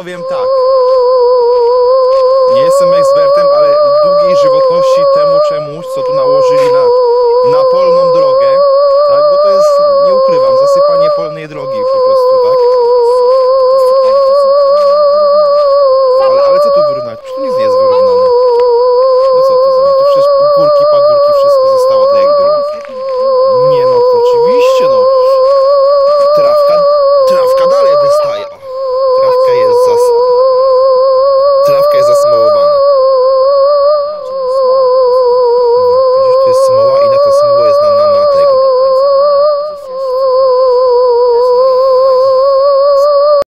powiem tak. Nie jestem ekspertem, ale długiej żywotności temu czemuś, co tu nałożyli na polną drogę, tak, bo to jest, nie ukrywam, zasypanie polnej drogi po